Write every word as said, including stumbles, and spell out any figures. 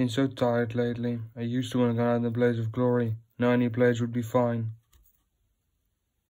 been so tired lately. I used to want to go out in a blaze of glory. Now any blaze would be fine.